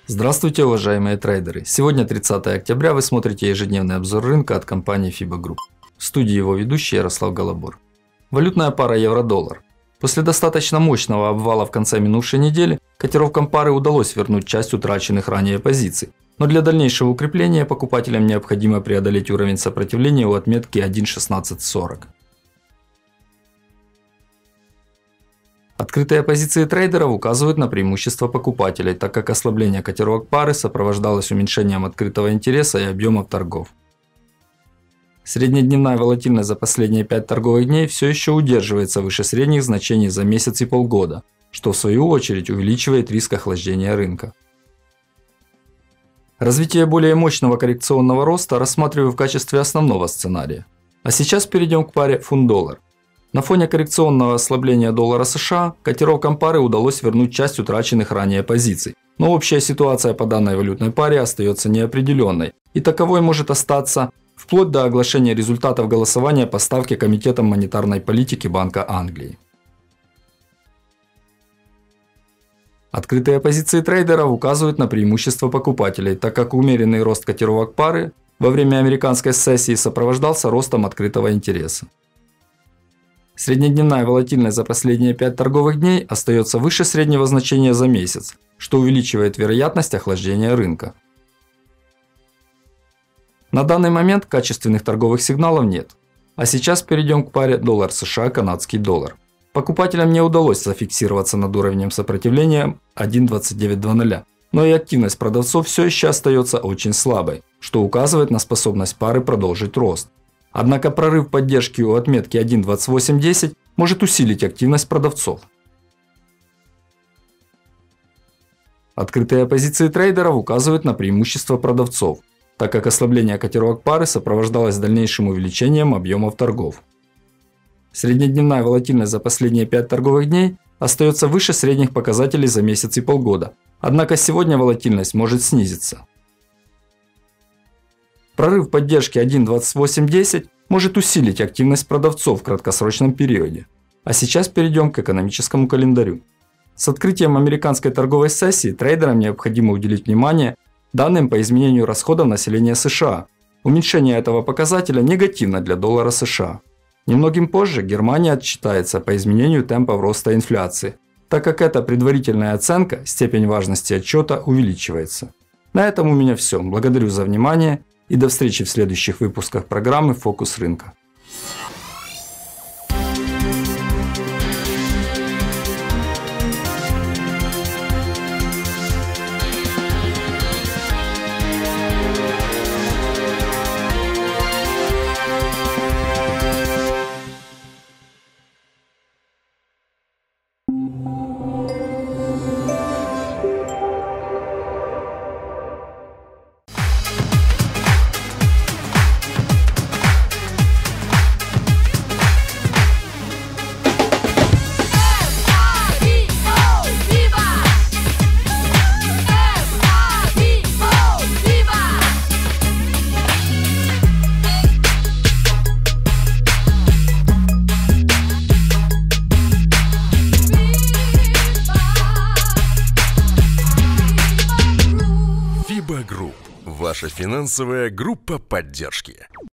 Здравствуйте, уважаемые трейдеры! Сегодня 30 октября, вы смотрите ежедневный обзор рынка от компании FIBA Group. В студии его ведущий Ярослав Голобор. Валютная пара евро-доллар. После достаточно мощного обвала в конце минувшей недели, котировкам пары удалось вернуть часть утраченных ранее позиций. Но для дальнейшего укрепления покупателям необходимо преодолеть уровень сопротивления у отметки 1.1640. Открытые позиции трейдеров указывают на преимущество покупателей, так как ослабление котировок пары сопровождалось уменьшением открытого интереса и объемов торгов. Среднедневная волатильность за последние 5 торговых дней все еще удерживается выше средних значений за месяц и полгода, что в свою очередь увеличивает риск охлаждения рынка. Развитие более мощного коррекционного роста рассматриваю в качестве основного сценария. А сейчас перейдем к паре фунт-доллар. На фоне коррекционного ослабления доллара США котировкам пары удалось вернуть часть утраченных ранее позиций, но общая ситуация по данной валютной паре остается неопределенной, и таковой может остаться вплоть до оглашения результатов голосования по ставке Комитетом монетарной политики Банка Англии. Открытые позиции трейдеров указывают на преимущество покупателей, так как умеренный рост котировок пары во время американской сессии сопровождался ростом открытого интереса. Среднедневная волатильность за последние 5 торговых дней остается выше среднего значения за месяц, что увеличивает вероятность охлаждения рынка. На данный момент качественных торговых сигналов нет. А сейчас перейдем к паре доллар США – канадский доллар. Покупателям не удалось зафиксироваться над уровнем сопротивления 1.2920, но и активность продавцов все еще остается очень слабой, что указывает на способность пары продолжить рост. Однако прорыв поддержки у отметки 1.2810 может усилить активность продавцов. Открытые позиции трейдеров указывают на преимущество продавцов, так как ослабление котировок пары сопровождалось дальнейшим увеличением объемов торгов. Среднедневная волатильность за последние 5 торговых дней остается выше средних показателей за месяц и полгода, однако сегодня волатильность может снизиться. Прорыв поддержки 1.2810 может усилить активность продавцов в краткосрочном периоде. А сейчас перейдем к экономическому календарю. С открытием американской торговой сессии трейдерам необходимо уделить внимание данным по изменению расходов населения США. Уменьшение этого показателя негативно для доллара США. Немногим позже Германия отчитается по изменению темпов роста инфляции, так как эта предварительная оценка, степень важности отчета увеличивается. На этом у меня все. Благодарю за внимание. И до встречи в следующих выпусках программы «Фокус рынка». FIBA Group – ваша финансовая группа поддержки.